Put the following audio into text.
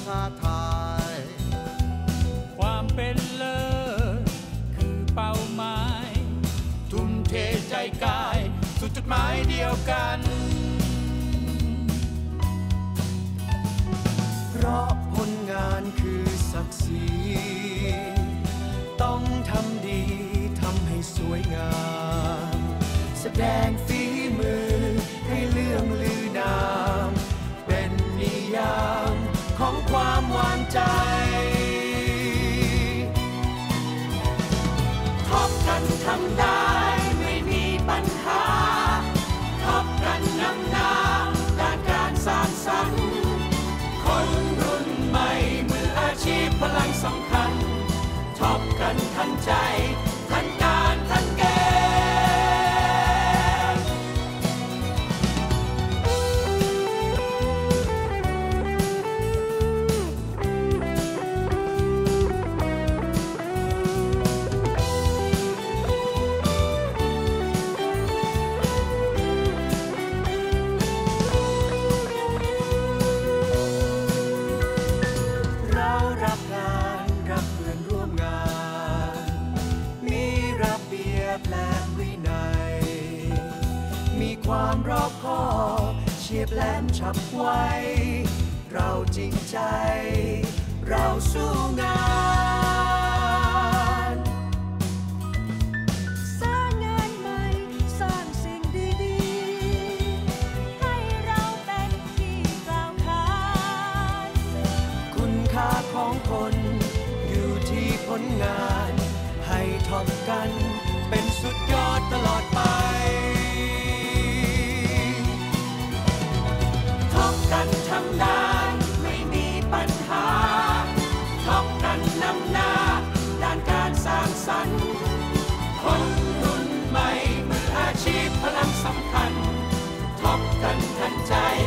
ท้าทายความเป็นเลิศคือเป้าหมายทุ่มเทใจกายสู่จุดหมายเดียวกันเพราะผลงานคือศักดิ์ศรีต้องทำดีทำให้สวยงามแสดงฝีมือให้เลื่องลือนามเป็นนิยามของความวางใจท็อปกันทำได้ไม่มีปัญหาท็อปกันนำหน้าด้านการสร้างสรรค์คนรุ่นใหม่มืออาชีพพลังสำคัญท็อปกันทันใจทันการทันเกมเรารักงานรักเพื่อนร่วมงานมีระเบียบและวินัยมีความรอบคอบเฉียบแหลมฉับไวเราจริงใจเราสู้งานสร้างงานใหม่สร้างสิ่งดีๆให้เราเป็นที่กล่าวขานคุณค่าของคนอยู่ที่ผลงานให้ท็อปกันเป็นสุดยอดตลอดไปท็อปกันทำได้ไม่มีปัญหาท็อปกันนำหน้าด้านการสร้างสรรค์คนรุ่นใหม่มืออาชีพพลังสำคัญท็อปกันทันใจ